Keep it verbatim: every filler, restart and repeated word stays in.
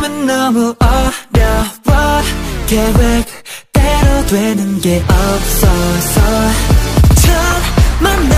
지금은 너무 어려워 계획대로 되는 게 없어서 처음 만나